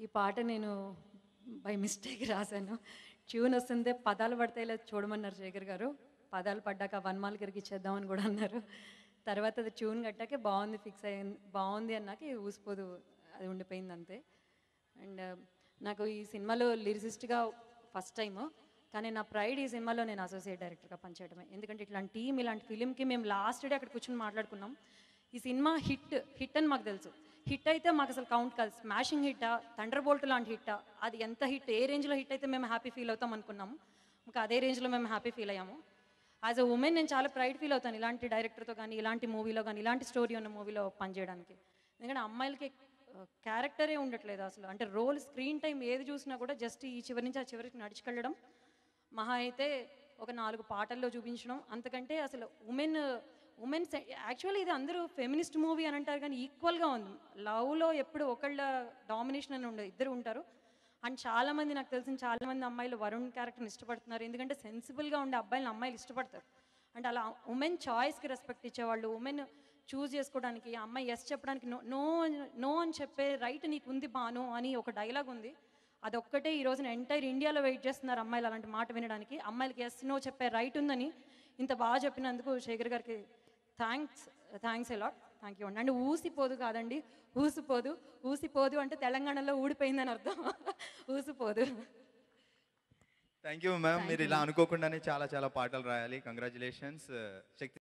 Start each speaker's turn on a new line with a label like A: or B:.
A: ఈ పాట నేను బై మిస్టేక్ రాశాను. ట్యూన్ వస్తుందే పదాలు పడతాయి ఇలా చూడమన్నారు శేఖర్ గారు. పదాలు పడ్డాక వనమాలికరికి ఇచ్చేద్దామని కూడా అన్నారు. తర్వాత అది ట్యూన్ కట్టాకే బాగుంది ఫిక్స్ అయ్యింది. బాగుంది అన్నాక ఊసిపోదు అది ఉండిపోయింది అంతే. అండ్ నాకు ఈ సినిమాలో లిరిసిస్ట్గా ఫస్ట్ టైము. కానీ నా ప్రైడ్ ఈ సినిమాలో నేను అసోసియేట్ డైరెక్టర్గా పనిచేయడమే. ఎందుకంటే ఇట్లాంటి టీం ఇలాంటి ఫిలింకి మేము లాస్ట్ డే అక్కడ కూర్చొని మాట్లాడుకున్నాం. ఈ సినిమా హిట్ అని మాకు తెలుసు. హిట్ అయితే మాకు అసలు కౌంట్ కాదు. స్మాషింగ్ హిట్టా, థండర్ బోల్ట్ లాంటి హిట్టా, అది ఎంత హిట్ ఏ రేంజ్లో హిట్ అయితే మేము హ్యాపీ ఫీల్ అవుతాం అనుకున్నాము. ఇంకా అదే రేంజ్లో మేము హ్యాపీ ఫీల్ అయ్యాము. యాజ్ అ ఉమెన్ నేను చాలా ప్రైడ్ ఫీల్ అవుతాను ఇలాంటి డైరెక్టర్తో కానీ, ఇలాంటి మూవీలో కానీ, ఇలాంటి స్టోరీ ఉన్న మూవీలో పనిచేయడానికి. ఎందుకంటే అమ్మాయిలకి క్యారెక్టరే ఉండట్లేదు అసలు. అంటే రోల్ స్క్రీన్ టైం ఏది చూసినా కూడా జస్ట్ ఈ చివరి నుంచి ఆ చివరికి నడుచుకెళ్ళడం, మహా అయితే ఒక 4 పాటల్లో చూపించడం. అంతకంటే అసలు ఉమెన్స్ యాక్చువల్లీ ఇది అందరూ ఫెమినిస్ట్ మూవీ అని అంటారు కానీ ఈక్వల్గా ఉంది. లవ్లో ఎప్పుడు ఒకళ్ళ డామినేషన్ అని ఉండదు, ఇద్దరు ఉంటారు. అండ్ చాలామంది నాకు తెలిసిన చాలామంది అమ్మాయిలు వరుణ్ క్యారెక్టర్ని ఇష్టపడుతున్నారు. ఎందుకంటే సెన్సిబుల్గా ఉండే అబ్బాయిలను అమ్మాయిలు ఇష్టపడతారు. అంటే అలా ఉమెన్ చాయిస్కి రెస్పెక్ట్ ఇచ్చేవాళ్ళు, ఉమెన్ చూస్ చేసుకోవడానికి, అమ్మాయి ఎస్ చెప్పడానికి నో నో నో అని చెప్పే రైట్ నీకు ఉంది బాను అని ఒక డైలాగ్ ఉంది. అదొక్కటే ఈ రోజున ఎంటైర్ ఇండియాలో వెయిట్ చేస్తున్నారు అమ్మాయిలు అలాంటి మాట వినడానికి. అమ్మాయిలకి ఎస్ నో చెప్పే రైట్ ఉందని ఇంత బాగా చెప్పినందుకు శేఖర్ గారికి థ్యాంక్స్ ఎలాట్. థ్యాంక్ యూ అండి. అండ్ ఊసిపోదు కాదండి, ఊసిపోదు. ఊసిపోదు అంటే తెలంగాణలో ఊడిపోయిందని అర్థం. ఊసిపోదు.
B: Thank you ma'am.
A: థ్యాంక్
B: మీరు
A: యూ
B: ఇలా
A: మ్యామ్.
B: అనుకోకుండానే చాలా చాలా పాటలు రాయాలి. కంగ్రాచులేషన్స్. శక్తి